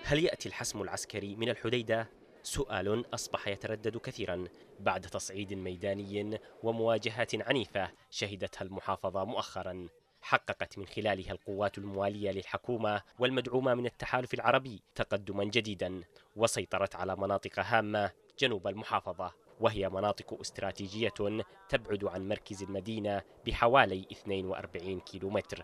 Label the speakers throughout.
Speaker 1: هل يأتي الحسم العسكري من الحديدة؟ سؤال أصبح يتردد كثيرا بعد تصعيد ميداني ومواجهات عنيفة شهدتها المحافظة مؤخرا. حققت من خلالها القوات الموالية للحكومة والمدعومة من التحالف العربي تقدما جديدا، وسيطرت على مناطق هامة جنوب المحافظة، وهي مناطق استراتيجية تبعد عن مركز المدينة بحوالي 42 كيلومتر.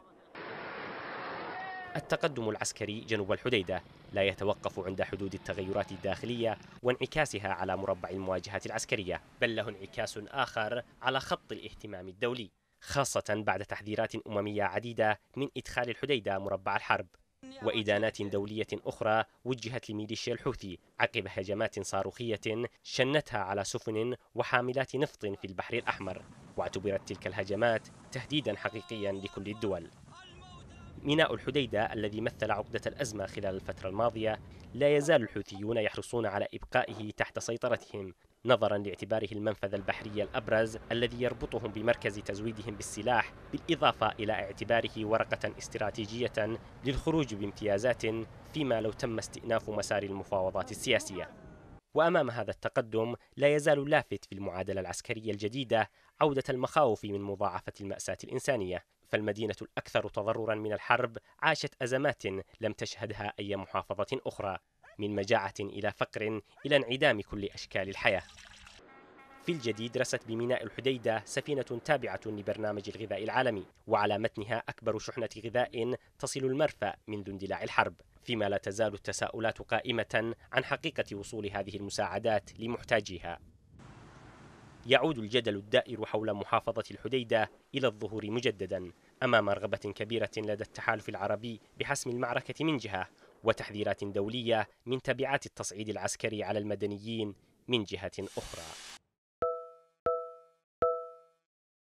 Speaker 1: التقدم العسكري جنوب الحديدة لا يتوقف عند حدود التغيرات الداخلية وانعكاسها على مربع المواجهات العسكرية، بل له انعكاس آخر على خط الاهتمام الدولي، خاصة بعد تحذيرات أممية عديدة من إدخال الحديدة مربع الحرب، وإدانات دولية أخرى وجهت لميليشيا الحوثي عقب هجمات صاروخية شنتها على سفن وحاملات نفط في البحر الأحمر، واعتبرت تلك الهجمات تهديدا حقيقيا لكل الدول. ميناء الحديدة الذي مثل عقدة الأزمة خلال الفترة الماضية لا يزال الحوثيون يحرصون على إبقائه تحت سيطرتهم، نظرا لاعتباره المنفذ البحري الأبرز الذي يربطهم بمركز تزويدهم بالسلاح، بالإضافة إلى اعتباره ورقة استراتيجية للخروج بامتيازات فيما لو تم استئناف مسار المفاوضات السياسية. وأمام هذا التقدم لا يزال اللافت في المعادلة العسكرية الجديدة عودة المخاوف من مضاعفة المأساة الإنسانية، فالمدينة الأكثر تضررا من الحرب عاشت أزمات لم تشهدها أي محافظة أخرى، من مجاعة إلى فقر إلى انعدام كل أشكال الحياة. في الجديد رست بميناء الحديدة سفينة تابعة لبرنامج الغذاء العالمي، وعلى متنها أكبر شحنة غذاء تصل المرفأ منذ اندلاع الحرب، فيما لا تزال التساؤلات قائمة عن حقيقة وصول هذه المساعدات لمحتاجيها. يعود الجدل الدائر حول محافظة الحديدة إلى الظهور مجددا أمام رغبة كبيرة لدى التحالف العربي بحسم المعركة من جهة، وتحذيرات دولية من تبعات التصعيد العسكري على المدنيين من جهة أخرى.